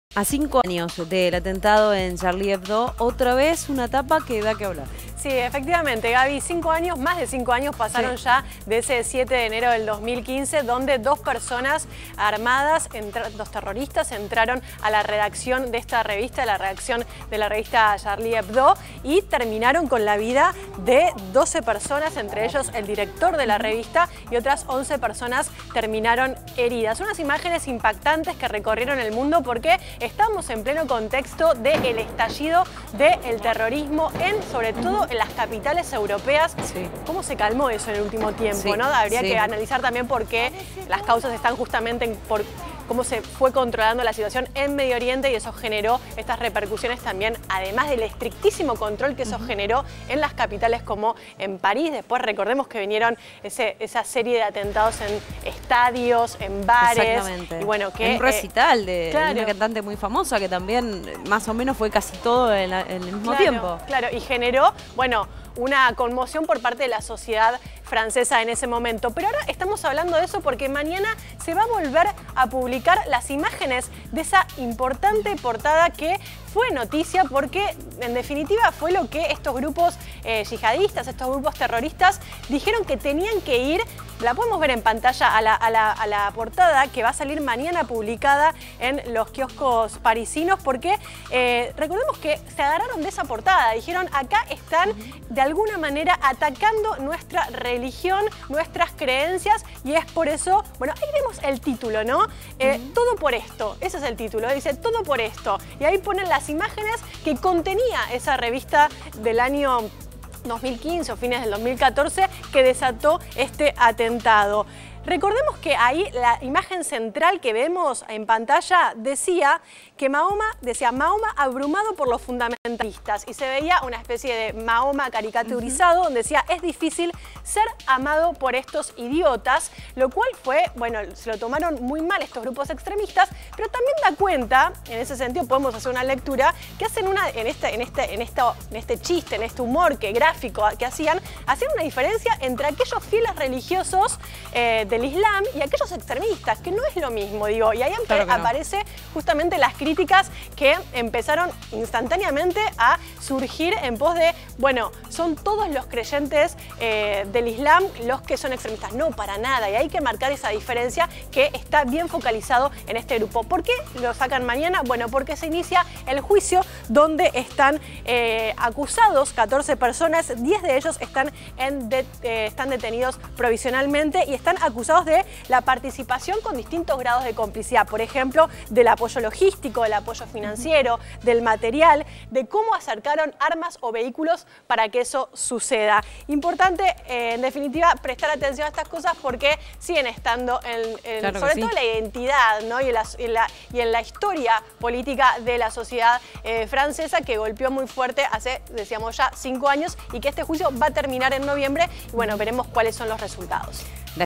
A 5 años del atentado en Charlie Hebdo, otra vez una etapa que da que hablar. Sí, efectivamente, Gaby, 5 años, más de 5 años pasaron ya de ese 7 de enero del 2015, donde dos personas armadas, dos terroristas, entraron a la redacción de esta revista, la redacción de la revista Charlie Hebdo, y terminaron con la vida de 12 personas, entre ellos el director de la revista, y otras 11 personas terminaron heridas. Unas imágenes impactantes que recorrieron el mundo porque estamos en pleno contexto del estallido del terrorismo sobre todo en las capitales europeas. Sí. ¿Cómo se calmó eso en el último tiempo? Sí, ¿no? Habría sí. que analizar también por qué las causas están justamente por cómo se fue controlando la situación en Medio Oriente, y eso generó estas repercusiones también, además del estrictísimo control que eso generó en las capitales como en París. Después recordemos que vinieron esa serie de atentados en estadios, en bares. Exactamente. Y bueno, que, un recital de claro. una cantante muy famosa que también más o menos fue casi todo en el mismo tiempo. Claro, y generó, bueno, una conmoción por parte de la sociedad francesa en ese momento. Pero ahora estamos hablando de eso porque mañana se va a volver a publicar las imágenes de esa importante portada que fue noticia porque en definitiva fue lo que estos grupos yihadistas, estos grupos terroristas dijeron que tenían que ir. La podemos ver en pantalla a la portada que va a salir mañana publicada en los kioscos parisinos, porque recordemos que se agarraron de esa portada, dijeron acá están de alguna manera atacando nuestra religión, nuestras creencias, y es por eso, bueno, ahí vemos el título, ¿no? Todo por esto, ese es el título, dice todo por esto, y ahí ponen las imágenes que contenía esa revista del año 2015 o fines del 2014 que desató este atentado. Recordemos que ahí la imagen central que vemos en pantalla decía Mahoma abrumado por los fundamentalistas, y se veía una especie de Mahoma caricaturizado donde decía es difícil ser amado por estos idiotas, lo cual fue, bueno, se lo tomaron muy mal estos grupos extremistas, pero también da cuenta, en ese sentido podemos hacer una lectura, que hacen en este chiste, en este humor gráfico que hacían una diferencia entre aquellos fieles religiosos del Islam y aquellos extremistas, que no es lo mismo, digo, y ahí aparece justamente las críticas que empezaron instantáneamente a surgir en pos de, bueno, son todos los creyentes del Islam los que son extremistas. No, para nada, y hay que marcar esa diferencia que está bien focalizado en este grupo. ¿Por qué lo sacan mañana? Bueno, porque se inicia el juicio donde están acusados 14 personas, 10 de ellos están detenidos provisionalmente y están acusados de la participación con distintos grados de complicidad, por ejemplo, del apoyo logístico, del apoyo financiero, del material, de cómo acercaron armas o vehículos para que eso suceda. Importante, en definitiva, prestar atención a estas cosas porque siguen estando sobre todo en la identidad, ¿no? y en la historia política de la sociedad francesa, que golpeó muy fuerte hace, decíamos ya, 5 años, y que este juicio va a terminar en noviembre, y bueno, veremos cuáles son los resultados.